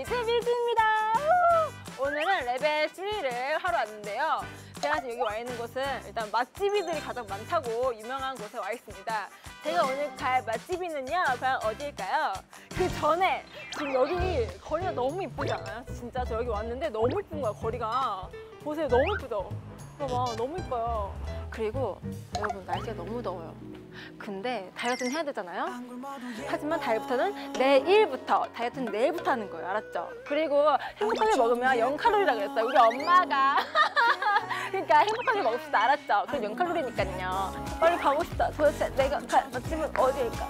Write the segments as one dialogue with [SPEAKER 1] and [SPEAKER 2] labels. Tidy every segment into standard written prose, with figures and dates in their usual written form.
[SPEAKER 1] 리틀비즈입니다. 오늘은 레벨 3를 하러 왔는데요. 제가 지금 여기 와 있는 곳은 일단 맛집이들이 가장 많다고 유명한 곳에 와 있습니다. 제가 오늘 갈 맛집이는요, 과연 어디일까요? 그 전에 지금 여기 거리가 너무 이쁘지 않아요? 진짜 저 여기 왔는데 너무 이쁜 거야, 거리가. 보세요, 너무 이쁘죠? 봐봐, 너무 이뻐요. 그리고 여러분, 날씨가 너무 더워요. 근데 다이어트는 해야 되잖아요? 하지만 다이어트는 내일부터, 다이어트는 내일부터 하는 거예요. 알았죠? 그리고 행복하게 먹으면 0칼로리라고 그랬어요. 우리 엄마가. 그러니까 행복하게 먹읍시다. 알았죠? 그럼 0칼로리니까요. 빨리 가고 싶다. 도대체 내가 갈 맛집은 어디일까?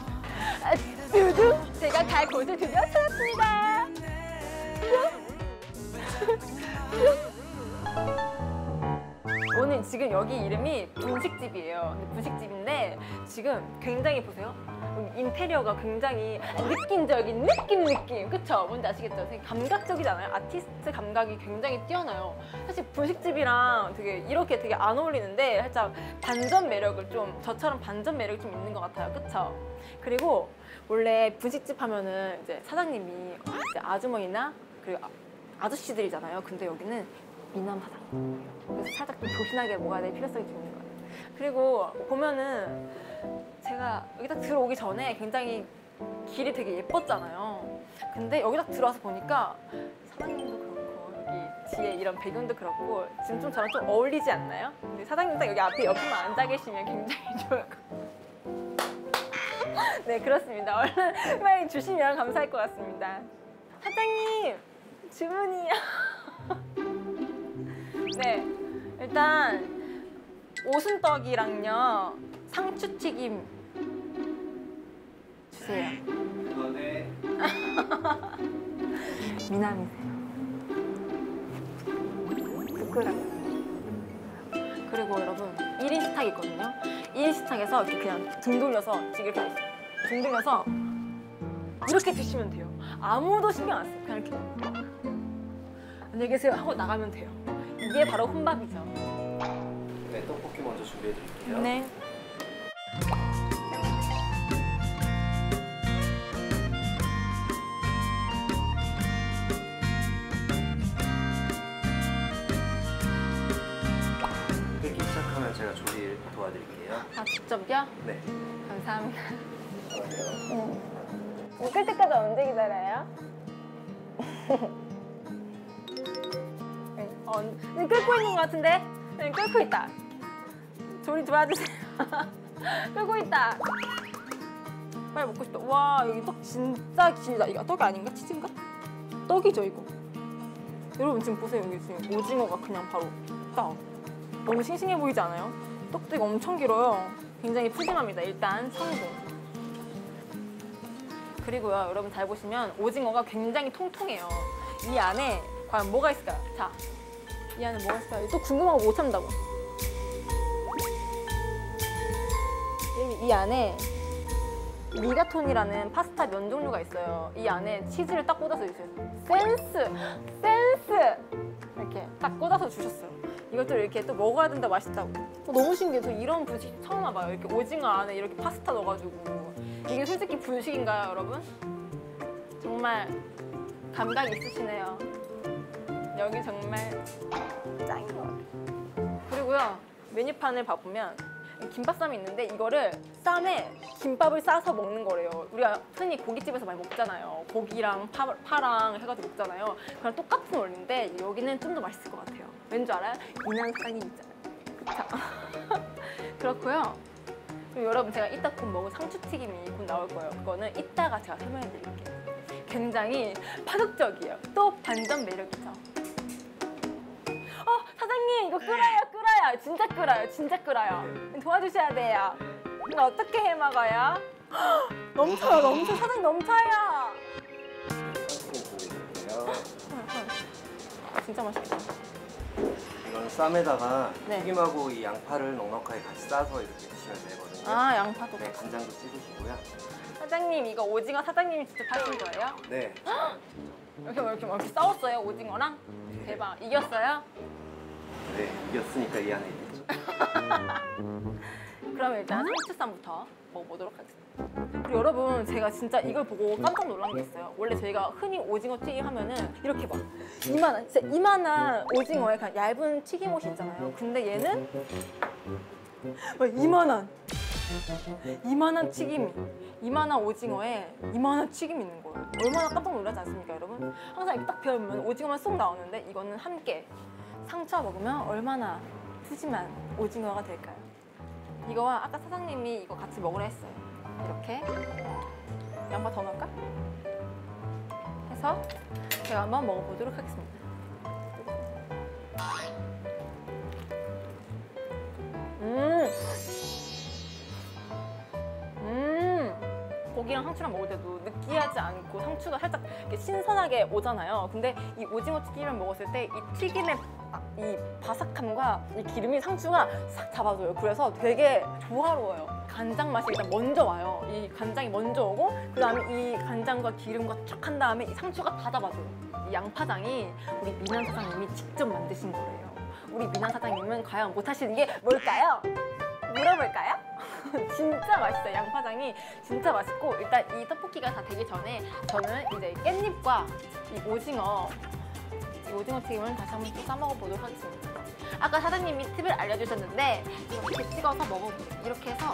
[SPEAKER 1] 두두! 제가 갈 곳을 드디어 찾았습니다. 오늘 지금 여기 이름이 분식집이에요. 분식집인데 지금 굉장히 보세요. 인테리어가 굉장히 느낌적인 느낌. 그쵸? 뭔지 아시겠죠? 되게 감각적이잖아요. 아티스트 감각이 굉장히 뛰어나요. 사실 분식집이랑 이렇게 되게 안 어울리는데 살짝 반전 매력을 좀, 저처럼 반전 매력이 좀 있는 것 같아요. 그쵸? 그리고 원래 분식집 하면은 이제 사장님이 이제 아주머니나 그리고 아저씨들이잖아요. 근데 여기는 미남 사장님. 그래서 살짝 좀 조신하게 먹어야 될 필요성이 좀 있는 것 같아요. 그리고 보면은 제가 여기 딱 들어오기 전에 굉장히 길이 되게 예뻤잖아요. 근데 여기 딱 들어와서 보니까 사장님도 그렇고 여기 뒤에 이런 배경도 그렇고 지금 좀 저랑 좀 어울리지 않나요? 근데 사장님 딱 여기 앞에 옆에만 앉아 계시면 굉장히 좋을 것 같아요. 네, 그렇습니다. 얼른 빨리 주시면 감사할 것 같습니다. 사장님, 주문이요. 네, 일단 오순떡이랑요 상추튀김 주세요.
[SPEAKER 2] 네.
[SPEAKER 1] 미남이세요. 부끄러워. 그리고 여러분 1인 식탁이 있거든요. 1인 식탁에서 이렇게 그냥 등 돌려서 지금 이렇게 등 돌려서 이렇게 드시면 돼요. 아무도 신경 안 써요. 그냥 이렇게 안녕히 계세요 하고 나가면 돼요. 이게 바로 혼밥이죠.
[SPEAKER 2] 네, 떡볶이 먼저 준비해 드릴게요.
[SPEAKER 1] 네.
[SPEAKER 2] 끓기 시작하면 제가 조리 도와드릴게요.
[SPEAKER 1] 아, 직접요?
[SPEAKER 2] 네.
[SPEAKER 1] 감사합니다.
[SPEAKER 2] 그러면
[SPEAKER 1] 끌 때까지 언제 기다려요? 끓고 있는 것 같은데? 네, 끓고 있다. 조리 도와주세요. 끓고 있다. 빨리 먹고 싶다. 와, 여기 떡 진짜 길다. 이거 떡이 아닌가? 치즈인가? 떡이죠, 이거. 여러분 지금 보세요. 여기 지금 오징어가 그냥 바로 딱. 너무 싱싱해 보이지 않아요? 떡도 이거 엄청 길어요. 굉장히 푸짐합니다. 일단 성공. 그리고요, 여러분 잘 보시면 오징어가 굉장히 통통해요. 이 안에 과연 뭐가 있을까요? 자, 이 안에 뭐가 있을까요? 또 궁금하고 못 참다고. 이 안에 리가톤이라는 파스타 면 종류가 있어요. 이 안에 치즈를 딱 꽂아서 주세요. 센스! 이렇게 딱 꽂아서 주셨어요. 이것도 이렇게 또 먹어야 된다, 맛있다고. 너무 신기해요. 저 이런 분식 처음 와봐요. 이렇게 오징어 안에 이렇게 파스타 넣어가지고. 이게 솔직히 분식인가요, 여러분? 정말 감각이 있으시네요. 여기 정말 짱인 것 같아요. 그리고요, 메뉴판을 봐보면 김밥쌈이 있는데 이거를 쌈에 김밥을 싸서 먹는 거래요. 우리가 흔히 고깃집에서 많이 먹잖아요. 고기랑 파랑 해가지고 먹잖아요. 그랑 똑같은 원리인데 여기는 좀 더 맛있을 것 같아요. 왠지 알아요? 미남 사장님 있잖아요. 그쵸? 그렇고요. 그리고 여러분, 제가 이따 곧 먹을 상추튀김이 곧 나올 거예요. 그거는 이따가 제가 설명해 드릴게요. 굉장히 파격적이에요. 또 반전 매력이죠. 사장님, 이거 끓어요. 진짜 끓어요. 도와주셔야 돼요. 이거 어떻게 해 먹어요? 넘쳐요. 사장님 넘쳐요. 진짜 맛있겠다.
[SPEAKER 2] 이건 쌈에다가
[SPEAKER 1] 네.
[SPEAKER 2] 튀김하고 이 양파를 넉넉하게 같이 싸서 이렇게 드시면 되거든요.
[SPEAKER 1] 아, 양파도.
[SPEAKER 2] 네, 간장도 찍으시고요.
[SPEAKER 1] 사장님, 이거 오징어 사장님이 직접 하신 거예요?
[SPEAKER 2] 네.
[SPEAKER 1] 이렇게 싸웠어요, 오징어랑?
[SPEAKER 2] 네.
[SPEAKER 1] 대박. 이겼어요?
[SPEAKER 2] 네, 이겼으니까 이 안에 있겠죠.
[SPEAKER 1] 그럼 일단 상추쌈부터 먹어보도록 하겠습니다. 그리고 여러분 제가 진짜 이걸 보고 깜짝 놀란 게 있어요. 원래 저희가 흔히 오징어 튀김 하면은 이렇게 막 이만한 진짜 이만한 오징어에 그냥 얇은 튀김옷이 있잖아요. 근데 얘는 막 이만한 튀김이 이만한 오징어에 이만한 튀김이 있는 거예요. 얼마나 깜짝 놀라지 않습니까 여러분? 항상 이렇게 딱 비우면 오징어만 쏙 나오는데 이거는 함께 상추와 먹으면 얼마나 푸짐한 오징어가 될까요? 이거와 아까 사장님이 이거 같이 먹으라 했어요. 이렇게 양파 더 넣을까? 해서 제가 한번 먹어보도록 하겠습니다. 고기랑 상추랑 먹을 때도 느끼하지 않고 상추가 살짝 이렇게 신선하게 오잖아요. 근데 이 오징어 튀김을 먹었을 때 이 튀김의 이 바삭함과 이 기름이 상추가 싹 잡아줘요. 그래서 되게 조화로워요. 간장 맛이 일단 먼저 와요. 이 간장이 먼저 오고 그 다음에 이 간장과 기름과 쫙 한 다음에 이 상추가 다 잡아줘요. 이 양파장이 우리 미남 사장님이 직접 만드신 거래요. 우리 미남 사장님은 과연 못하시는 게 뭘까요? 물어볼까요? 진짜 맛있어요. 양파장이 진짜 맛있고 일단 이 떡볶이가 다 되기 전에 저는 이제 깻잎과 이 오징어 튀김을 다시 한번 또 싸먹어 보도록 하겠습니다. 아까 사장님이 팁을 알려주셨는데 이렇게 찍어서 먹어보세요. 이렇게 해서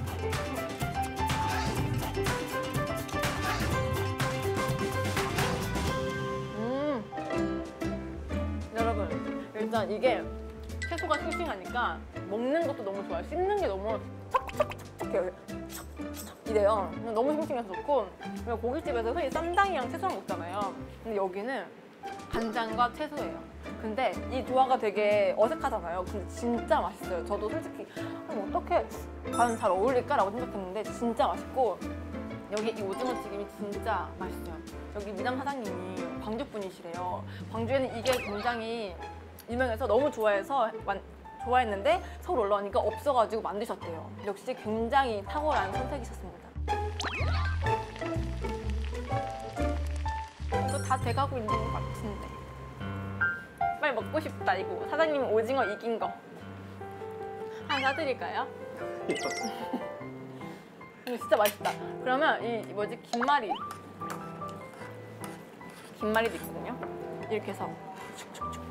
[SPEAKER 1] 여러분 일단 이게 채소가 싱싱하니까 먹는 것도 너무 좋아요. 씹는 게 너무 척척척척해요. 척척 이래요. 너무 싱싱해서 좋고 그리고 고깃집에서 흔히 쌈장이랑 채소랑 먹잖아요. 근데 여기는 간장과 채소예요. 근데 이 조화가 되게 어색하잖아요. 근데 진짜 맛있어요. 저도 솔직히 어떻게 과연 잘 어울릴까라고 생각했는데 진짜 맛있고 여기 이 오징어 튀김이 진짜 맛있어요. 여기 미남 사장님이 광주 분이시래요. 광주에는 이게 굉장히 유명해서 너무 좋아했는데 서울 올라오니까 없어가지고 만드셨대요. 역시 굉장히 탁월한 선택이셨습니다. 이거 다 돼가고 있는 것 같은데 빨리 먹고 싶다 이거. 사장님 오징어 이긴 거 하나 사드릴까요? 이거 진짜 맛있다. 그러면 이 뭐지 김말이도 있거든요. 이렇게 해서 슉슉슉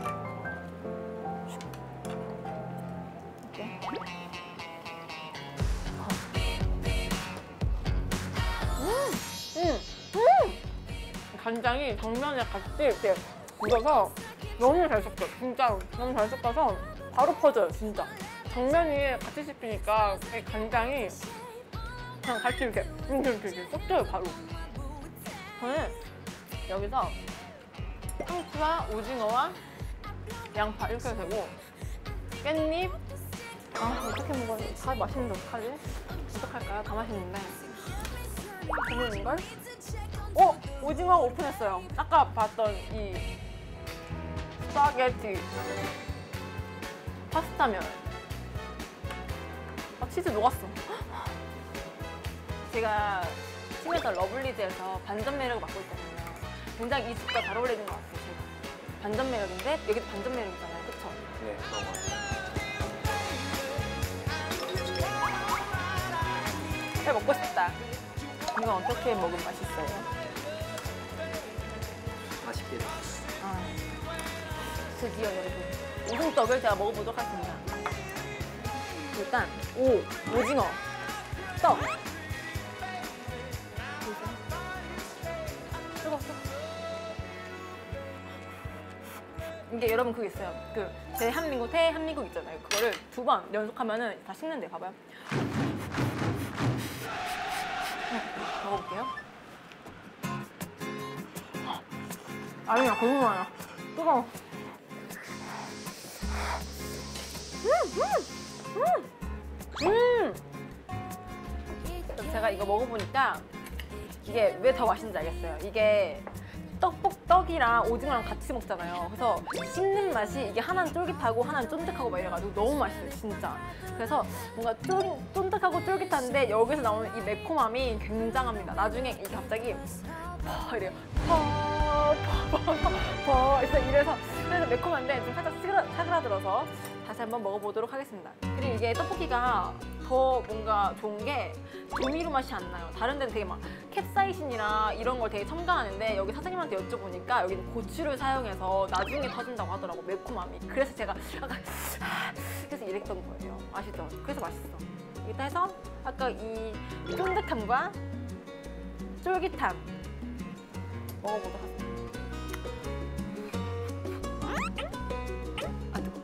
[SPEAKER 1] 간장이 당면에 같이 이렇게 묻어서 너무 잘 섞여요. 진짜로 너무 잘 섞어서 바로 퍼져요. 진짜 당면이 같이 씹히니까 이 간장이 그냥 같이 이렇게 섞여요. 바로 저는 여기서 상추와 오징어와 양파 이렇게 되고 깻잎 어떻게 먹어야 돼? 다 맛있는데 어떡하지? 어떡할까요? 다 맛있는데 재밌는걸? 오징어 오픈했어요. 아까 봤던 이 스파게티 파스타면 치즈 녹았어. 제가 심해서 러블리즈에서 반전 매력을 맡고 있거든요. 굉장히 이 집과 잘 어울리는 것 같아요. 제가 반전 매력인데 여기도 반전 매력이잖아요. 그쵸?
[SPEAKER 2] 네, 그런 것 같아요.
[SPEAKER 1] 잘 먹고 싶다. 이건 어떻게 먹으면 맛있어요?
[SPEAKER 2] 맛있게
[SPEAKER 1] 드디어 여러분 오징떡을 제가 먹어보도록 하겠습니다. 일단 오징어 떡 뜨거웠어. 이게 여러분 그거 있어요. 그 대한민국 있잖아요. 그거를 2번 연속하면은 다 식는데 봐봐요. 먹어볼게요. 아니야, 거짓말이야. 뜨거워. 제가 이거 먹어보니까 이게 왜 더 맛있는지 알겠어요. 이게 떡이랑 오징어랑 같이 먹잖아요. 그래서 씹는 맛이 이게 하나는 쫄깃하고 하나는 쫀득하고 막 이래가지고 너무 맛있어요, 진짜. 그래서 뭔가 쫀득하고 쫄깃한데 여기서 나오는 이 매콤함이 굉장합니다. 나중에 이게 갑자기 이래요. 이래서 매콤한데 좀 살짝 사그라들어서 다시 한번 먹어보도록 하겠습니다. 그리고 이게 떡볶이가 더 뭔가 좋은 게 조미료 맛이 안 나요. 다른 데는 되게 막 캡사이신이나 이런 걸 되게 첨가하는데 여기 사장님한테 여쭤보니까 여기는 고추를 사용해서 나중에 터진다고 하더라고, 매콤함이. 그래서 제가 약간 그래서 이랬던 거예요. 아시죠? 그래서 맛있어. 여기다 해서 아까 이 쫀득함과 쫄깃함 먹어보도록 하겠습니다. 아, 뜨거워.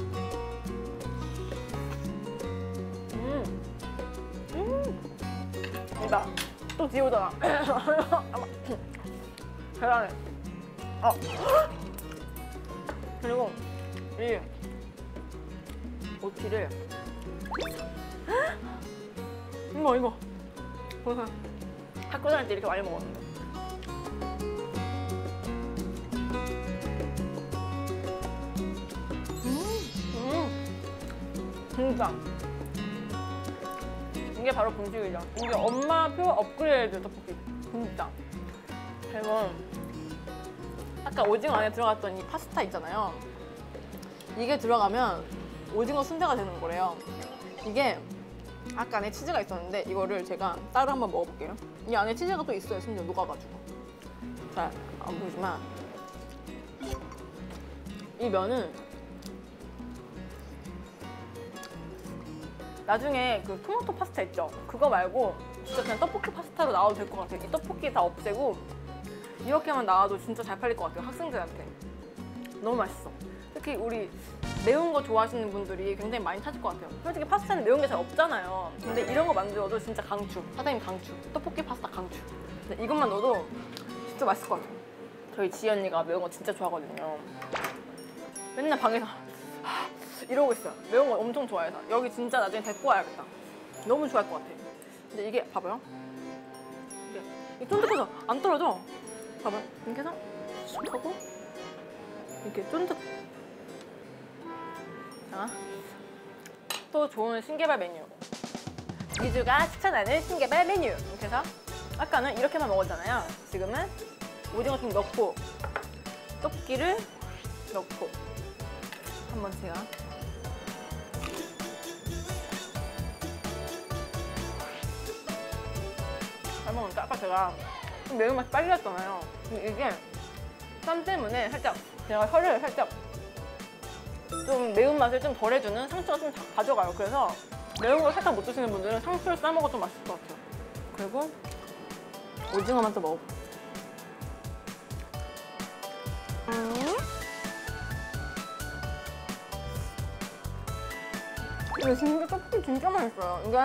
[SPEAKER 1] 이다. 또 뒤에 오잖아. 계란에. 그리고 이 모티를 이거 보세요. 학교 다닐 때 이렇게 많이 먹었는데. 진짜 이게 바로 분식이죠. 이게 엄마표 업그레이드 떡볶이. 진짜. 그리고 아까 오징어 안에 들어갔던 이 파스타 있잖아요. 이게 들어가면 오징어 순대가 되는 거래요. 이게 아까 안에 치즈가 있었는데 이거를 제가 따로 한번 먹어볼게요. 이 안에 치즈가 또 있어요. 심지어 녹아가지고. 잘 안 보이지만 이 면은 나중에 그 토마토 파스타 있죠? 그거 말고 진짜 그냥 떡볶이 파스타로 나와도 될 것 같아요. 이 떡볶이 다 없애고 이렇게만 나와도 진짜 잘 팔릴 것 같아요. 학생들한테. 너무 맛있어. 특히 우리 매운 거 좋아하시는 분들이 굉장히 많이 찾을 것 같아요. 솔직히 파스타는 매운 게 잘 없잖아요. 근데 이런 거 만들어도 진짜 강추. 사장님 강추. 떡볶이 파스타 강추. 근데 이것만 넣어도 진짜 맛있을 것 같아요. 저희 지희 언니가 매운 거 진짜 좋아하거든요. 맨날 방에서 이러고 있어요. 매운 거 엄청 좋아해서. 여기 진짜 나중에 데리고 와야겠다. 너무 좋아할 것 같아. 근데 이게 봐봐요. 이게 쫀득해서 안 떨어져. 봐봐요. 이렇게 해서 슉 하고 이렇게 쫀득. 자, 또 좋은 신개발 메뉴. 미주가 추천하는 신개발 메뉴. 이렇게 해서 아까는 이렇게만 먹었잖아요. 지금은 오징어 좀 넣고 떡볶이를 넣고 한번 제가 잘 먹으니까 아까 제가 좀 매운맛이 빨리 났잖아요. 근데 이게 쌈 때문에 살짝 제가 혀를 살짝 좀 매운맛을 좀 덜해주는 상추가 좀 가져가요. 그래서 매운 걸 살짝 못 드시는 분들은 상추를 싸먹어도 좀 맛있을 것 같아요. 그리고 오징어만 또 먹어볼게요. 근데 진짜 떡볶이 진짜 맛있어요. 이게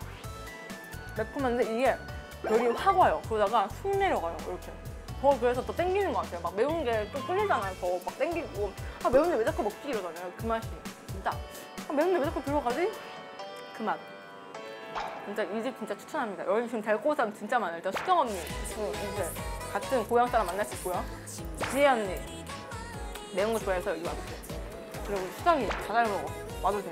[SPEAKER 1] 매콤한데 이게 열이 확 와요. 그러다가 쑥 내려가요. 이렇게. 그래서 더 땡기는 것 같아요. 막 매운 게 좀 끌리잖아요. 더 막 땡기고 아 매운데 왜 자꾸 먹지 이러잖아요. 그 맛이 진짜 아 매운데 왜 자꾸 들어가지? 그 맛. 진짜 이 집 진짜 추천합니다. 여기 지금 데리고 온 사람 진짜 많아요. 일단 수경 언니 이제 같은 고향 사람 만날 수 있고요. 지혜 언니 매운 거 좋아해서 여기 와보세요. 그리고 수경이 다 잘 먹어. 와보세요.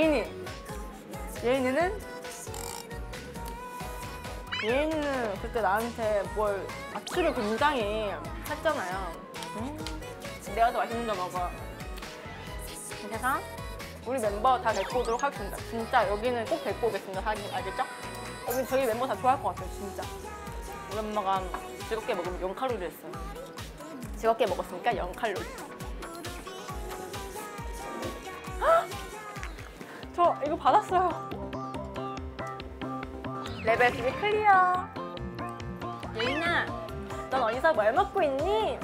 [SPEAKER 1] 예인이는 그때 나한테 뭘 아추를 굉장히 했잖아요. 내가 더 맛있는 거 먹어. 이렇게 해서 우리 멤버 다 데리고 오도록 하겠습니다. 진짜 여기는 꼭 데리고 오겠습니다. 알겠죠? 여기 저희 멤버 다 좋아할 것 같아요. 진짜. 우리 엄마가 즐겁게 먹으면 0칼로리 했어요. 즐겁게 먹었으니까 0칼로리. 저 이거 받았어요. 레벨 2 클리어. 예인아, 넌 어디서 뭘 먹고 있니?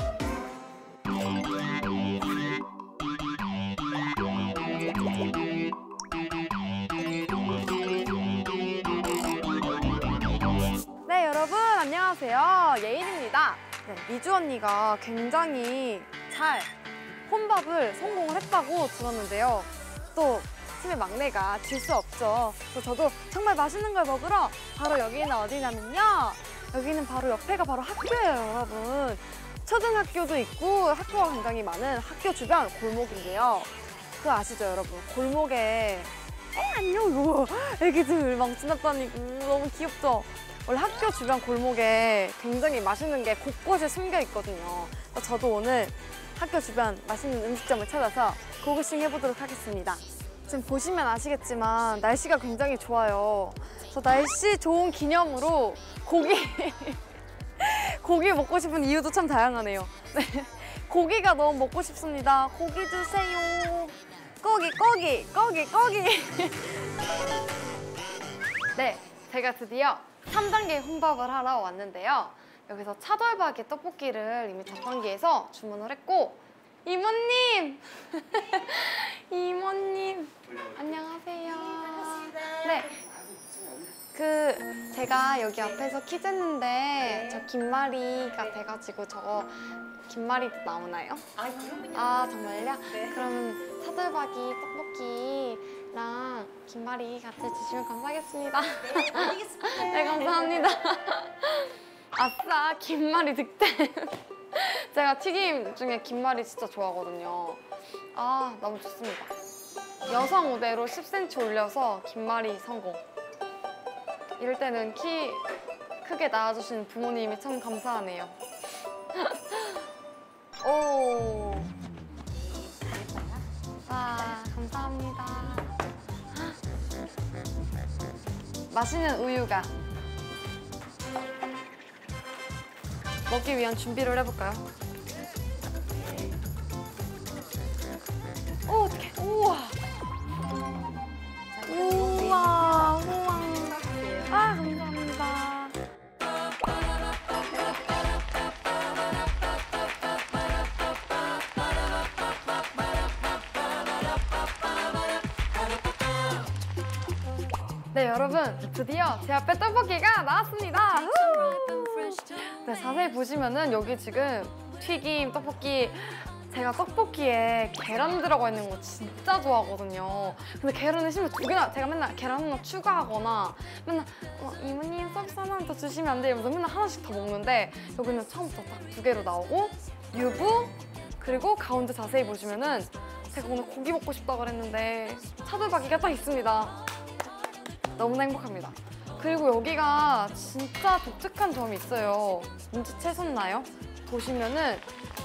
[SPEAKER 3] 네, 여러분 안녕하세요. 예인입니다. 네, 미주 언니가 굉장히 잘 혼밥을 성공을 했다고 들었는데요. 또 팀의 막내가 질 수 없죠. 그래서 저도 정말 맛있는 걸 먹으러 바로 여기는 어디냐면요. 여기는 바로 옆에가 바로 학교예요, 여러분. 초등학교도 있고 학교가 굉장히 많은 학교 주변 골목인데요. 그거 아시죠, 여러분? 골목에 안녕 이거 애기들 막 지나다니고 너무 귀엽죠? 원래 학교 주변 골목에 굉장히 맛있는 게 곳곳에 숨겨 있거든요. 저도 오늘 학교 주변 맛있는 음식점을 찾아서 고고싱 해보도록 하겠습니다. 지금 보시면 아시겠지만 날씨가 굉장히 좋아요. 그래서 날씨 좋은 기념으로 고기 먹고 싶은 이유도 참 다양하네요. 네. 고기가 너무 먹고 싶습니다. 고기 주세요. 고기. 네, 제가 드디어 3단계 혼밥을 하러 왔는데요. 여기서 차돌박이 떡볶이를 이미 자판기에서 주문을 했고, 이모님! 이모님, 안녕하세요. 네. 제가 여기 앞에서 퀴즈 했는데 저 김말이가 돼가지고 저거 김말이도 나오나요? 아, 정말요?
[SPEAKER 1] 네.
[SPEAKER 3] 그러면 차돌박이 떡볶이랑 김말이 같이 주시면 감사하겠습니다.
[SPEAKER 1] 네, 알겠습니다.
[SPEAKER 3] 네, 감사합니다. 아싸, 김말이 득템. 제가 튀김 중에 김말이 진짜 좋아하거든요. 아, 너무 좋습니다. 여성 우대로 10cm 올려서 김말이 성공. 이럴 때는 키 크게 낳아주시는 부모님이 참 감사하네요. 오. 와, 감사합니다. 맛있는 우유가. 먹기 위한 준비를 해볼까요? 오, 어떡해. 우와. 우와. 아, 감사합니다. 네, 여러분, 드디어 제 앞에 떡볶이가 나왔습니다. 네, 자세히 보시면은 여기 지금 튀김, 떡볶이, 제가 떡볶이에 계란 들어가 있는 거 진짜 좋아하거든요. 근데 계란을 심지어 2개나, 제가 맨날 계란 하나 추가하거나 맨날 이모님 서비스 하나 더 주시면 안 돼요? 이러면서 맨날 하나씩 더 먹는데 여기는 처음부터 딱 2개로 나오고 유부, 그리고 가운데 자세히 보시면은 제가 오늘 고기 먹고 싶다고 그랬는데 차돌박이가 딱 있습니다. 너무나 행복합니다. 그리고 여기가 진짜 독특한 점이 있어요. 눈치채셨나요? 보시면은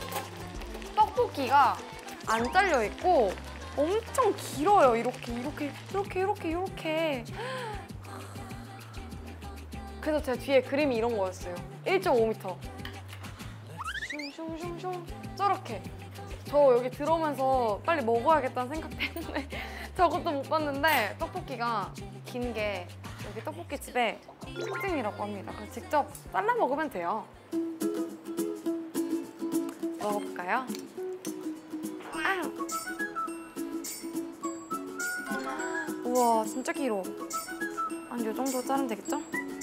[SPEAKER 3] 떡볶이가 안 잘려 있고 엄청 길어요. 이렇게. 그래서 제 뒤에 그림이 이런 거였어요. 1.5m. 슝슝슝슝 저렇게. 저 여기 들어오면서 빨리 먹어야겠다는 생각 때문에 저것도 못 봤는데 떡볶이가 긴 게 여기 떡볶이집의 특징이라고 합니다. 그래서 직접 잘라 먹으면 돼요. 먹어볼까요? 우와, 진짜 길어. 한 이 정도 자르면 되겠죠?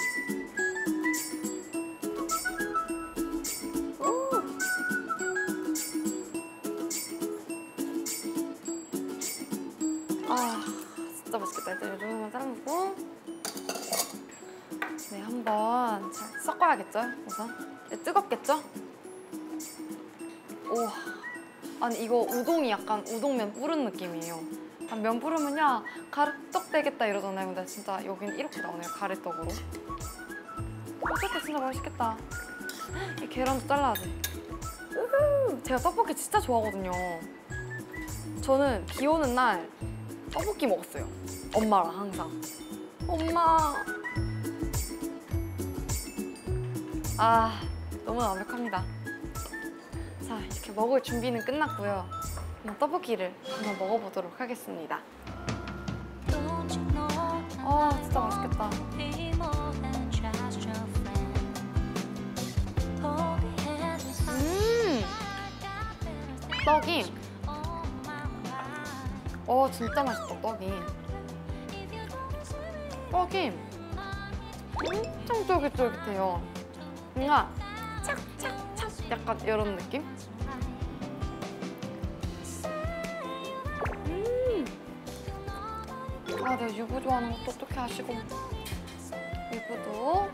[SPEAKER 3] 아, 진짜 맛있겠다. 일단 이 정도만 자르고 네, 한번 잘 섞어야겠죠? 우선 네, 뜨겁겠죠? 우와, 아니 이거 우동이 약간 우동면 뿌른 느낌이에요. 면 뿌르면요 가래떡 되겠다 이러잖아요. 근데 진짜 여기는 이렇게 나오네요. 가래떡으로. 어쨌든 진짜 맛있겠다. 이 계란도 잘라야 돼. 우후! 제가 떡볶이 진짜 좋아하거든요. 저는 비 오는 날 떡볶이 먹었어요. 엄마랑 항상. 엄마. 아, 너무 완벽합니다. 자, 이렇게 먹을 준비는 끝났고요. 그럼 떡볶이를 한번 먹어보도록 하겠습니다. 아, 진짜 맛있겠다. 떡이 진짜 맛있다. 떡이 엄청 쫄깃쫄깃해요. 뭔가 착착착 약간 이런 느낌? 아, 내가 유부 좋아하는 것도 어떻게 아시고. 유부도.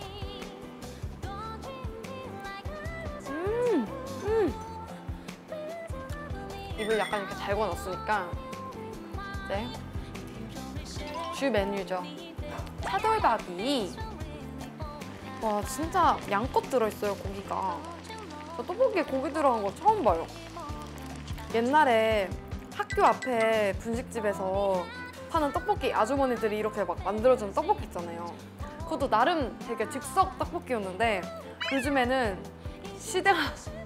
[SPEAKER 3] 입을 약간 이렇게 달궈 놨으니까 이제 주 메뉴죠. 차돌박이. 와, 진짜 양껏 들어있어요, 고기가. 저 떡볶이에 고기 들어간 거 처음 봐요. 옛날에 학교 앞에 분식집에서 파는 떡볶이 아주머니들이 이렇게 막 만들어주는 떡볶이 있잖아요. 그것도 나름 되게 즉석 떡볶이였는데 요즘에는 시대가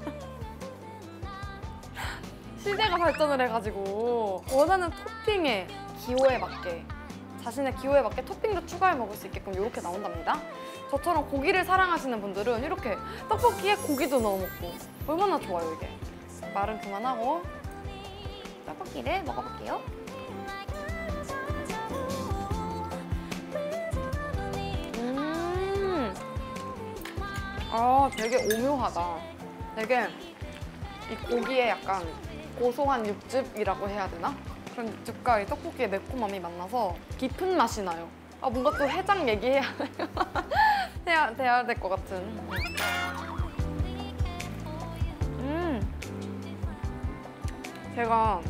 [SPEAKER 3] 발전을 해가지고 원하는 토핑에 기호에 맞게 자신의 기호에 맞게 토핑도 추가해 먹을 수 있게끔 이렇게 나온답니다. 저처럼 고기를 사랑하시는 분들은 이렇게 떡볶이에 고기도 넣어 먹고 얼마나 좋아요 이게. 말은 그만하고 떡볶이를 먹어볼게요. 아, 되게 오묘하다. 되게 이 고기에 약간 고소한 육즙이라고 해야 되나? 그런 육즙과 이 떡볶이의 매콤함이 만나서 깊은 맛이 나요. 아, 뭔가 또 해장 얘기해야 해야 될 것 같은. 제가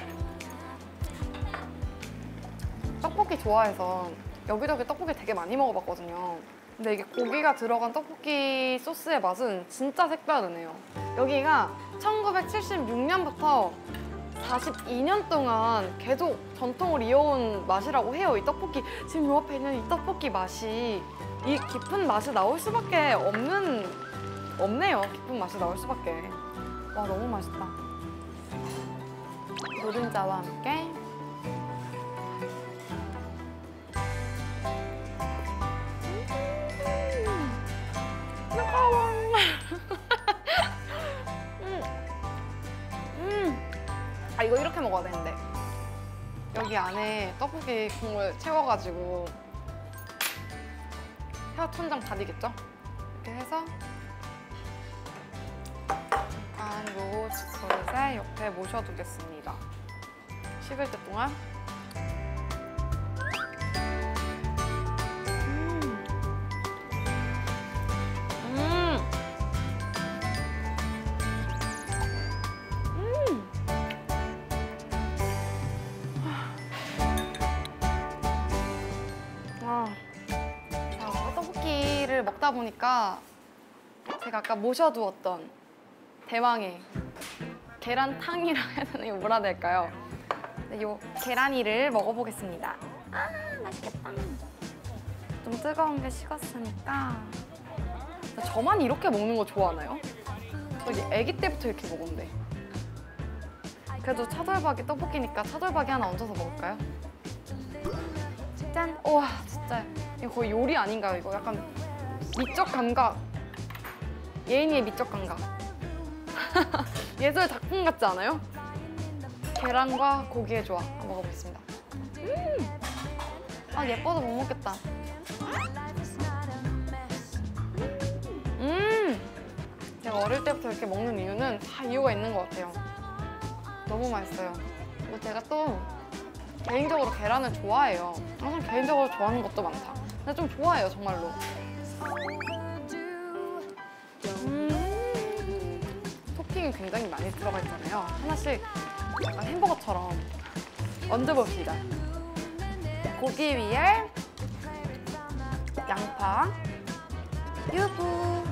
[SPEAKER 3] 떡볶이 좋아해서 여기저기 떡볶이 되게 많이 먹어봤거든요. 근데 이게 고기가 들어간 떡볶이 소스의 맛은 진짜 색다르네요. 여기가 1976년부터 42년 동안 계속 전통을 이어온 맛이라고 해요. 이 떡볶이, 지금 요 앞에 있는 이 떡볶이 맛이 이 깊은 맛이 나올 수밖에 없네요. 깊은 맛이 나올 수밖에. 와, 너무 맛있다. 노른자와 함께 뜨거워. 아, 이거 이렇게 먹어야 되는데. 여기 안에 떡볶이 국물 채워가지고 혀천장 다리겠죠? 이렇게 해서 잠깐 요 그릇에 옆에 모셔두겠습니다. 식을 때 동안 떡볶이를 먹다 보니까 제가 아까 모셔두었던 대왕의 계란탕이라 해야 되나? 이거 뭐라 해야 될까요? 이 계란이를 먹어보겠습니다. 아, 맛있겠다. 좀 뜨거운 게 식었으니까. 저만 이렇게 먹는 거 좋아하나요? 저 이제 아기 때부터 이렇게 먹었는데. 그래도 차돌박이 떡볶이니까 차돌박이 하나 얹어서 먹을까요? 짠! 우와, 진짜 이거 거의 요리 아닌가요? 이거 약간 미적 감각. 예인이의 미적 감각. 예술 작품 같지 않아요? 계란과 고기의 조합. 한번 먹어보겠습니다. 아, 예뻐서 못 먹겠다. 제가 어릴 때부터 이렇게 먹는 이유는 다 이유가 있는 것 같아요. 너무 맛있어요. 그리고 제가 또 개인적으로 계란을 좋아해요. 항상 개인적으로 좋아하는 것도 많다. 근데 좀 좋아해요, 정말로. 토핑이 굉장히 많이 들어가 있잖아요. 하나씩 약간 햄버거처럼 얹어봅시다. 고기 위에 양파, 유부,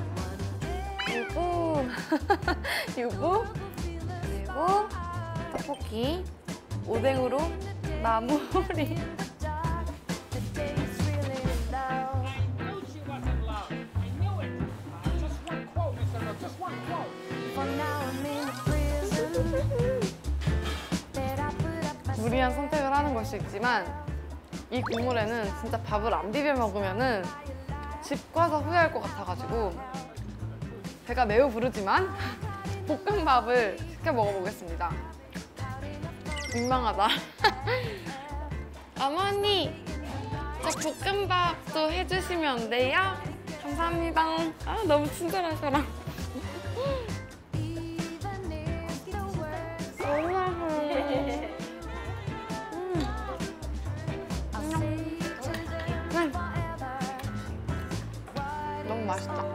[SPEAKER 3] 유부, 그리고 떡볶이, 오뎅으로 마무리. 무리한 선택을 하는 걸 수 있지만 이 국물에는 진짜 밥을 안 비벼 먹으면은 집 가서 후회할 것 같아가지고 배가 매우 부르지만 볶음밥을 시켜 먹어보겠습니다. 민망하다. 어머니, 저 볶음밥도 해주시면 안 돼요? 감사합니다. 아, 너무 친절하셔라. 너무 맛있어. 너무 맛있다.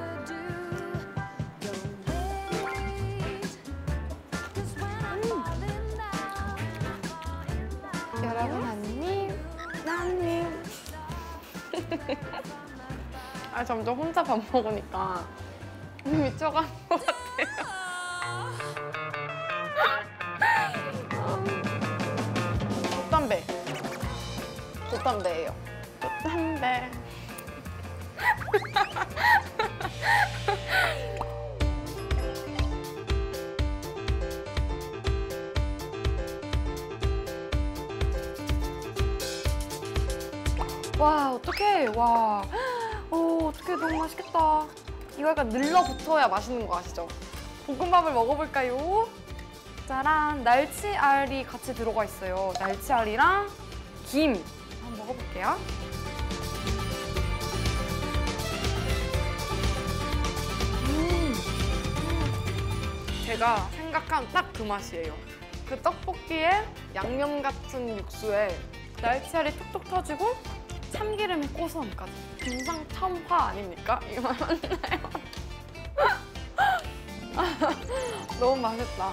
[SPEAKER 3] 여러분 한입, 나님. 아, 점점 혼자 밥 먹으니까 미쳐가는 것 같아요. 좋던데예요. 좋던데. 와, 어떡해. 와. 오, 어떡해. 너무 맛있겠다. 이거 약간 늘러붙어야 맛있는 거 아시죠? 볶음밥을 먹어볼까요? 짜란. 날치알이 같이 들어가 있어요. 날치알이랑 김. 한번 먹어볼게요. 제가 생각한 딱 그 맛이에요. 그 떡볶이에 양념 같은 육수에 날치알이 톡톡 터지고 참기름의 고소함까지. 금상첨화 아닙니까? 이거 맞나요? 너무 맛있다.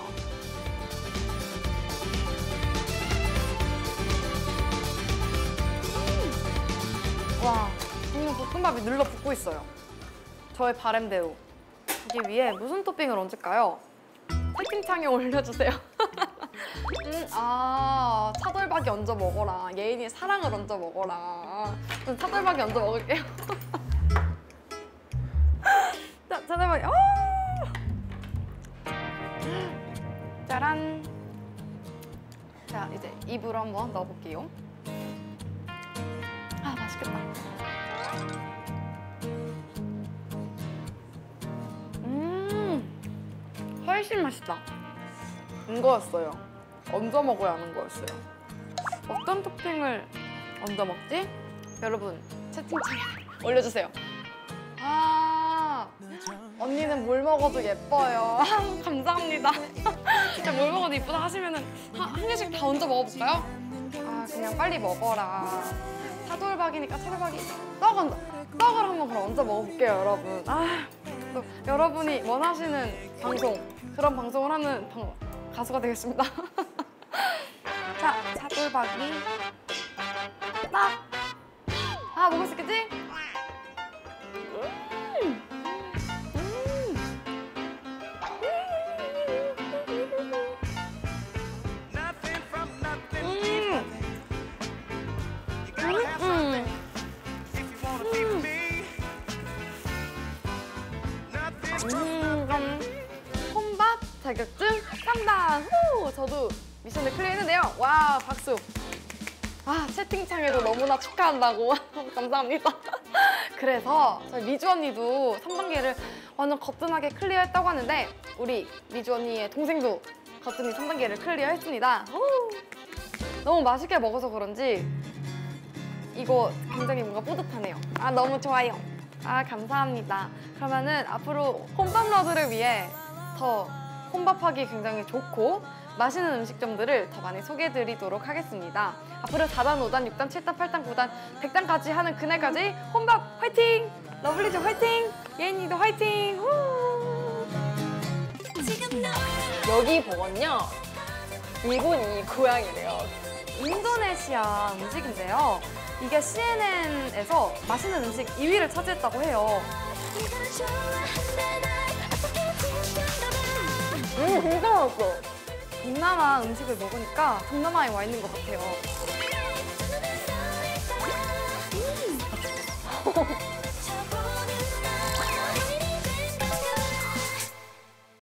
[SPEAKER 3] 와, 지금 볶음밥이 눌러붙고 있어요. 저의 바람대로. 여기 위에 무슨 토핑을 얹을까요? 채팅창에 올려주세요. 차돌박이 얹어 먹어라. 예인이 사랑을 얹어 먹어라. 저는 차돌박이 얹어 먹을게요. 자, 차돌박이. 짜란. 자, 이제 입으로 한번 넣어볼게요. 아, 맛있겠다. 훨씬 맛있다. 이거였어요. 얹어 먹어야 하는 거였어요. 어떤 토핑을 얹어 먹지? 여러분, 채팅창에 올려주세요. 언니는 뭘 먹어도 예뻐요. 감사합니다. 진짜 뭘 먹어도 예쁘다 하시면은 한 개씩 다 얹어 먹어볼까요? 그냥 빨리 먹어라. 차돌박이니까 차돌박이 떡을 한번 그럼 얹어 먹어볼게요, 여러분. 또 여러분이 원하시는 방송, 그런 방송을 하는 가수가 되겠습니다. 자, 차돌박이 딱! 먹을 수 있겠지? 혼밥 자격증 3단! 후! 저도 미션을 클리어했는데요. 와, 박수! 채팅창에도 너무나 축하한다고. 감사합니다. 그래서 저희 미주 언니도 3단계를 완전 거뜬하게 클리어했다고 하는데 우리 미주 언니의 동생도 거뜬히 3단계를 클리어했습니다. 후! 너무 맛있게 먹어서 그런지 이거 굉장히 뭔가 뿌듯하네요. 너무 좋아요. 감사합니다. 그러면은 앞으로 혼밥러들을 위해 더 혼밥하기 굉장히 좋고 맛있는 음식점들을 더 많이 소개해드리도록 하겠습니다. 앞으로 4단, 5단, 6단, 7단, 8단, 9단, 100단까지 하는 그날까지 혼밥 화이팅! 러블리즈 화이팅! 예인이도 화이팅! 후!
[SPEAKER 1] 여기 보건요, 일본이 고향이래요.
[SPEAKER 3] 인도네시아 음식인데요. 이게 CNN에서 맛있는 음식 2위를 차지했다고 해요.
[SPEAKER 1] 진짜 맛있어.
[SPEAKER 3] 동남아 음식을 먹으니까 동남아에 와 있는 것 같아요.